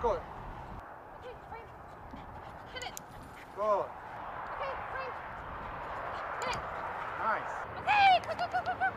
Good. Okay, frame. Hit it. Good. Okay, frame. Hit it. Nice. Okay, go, go, go, go, go.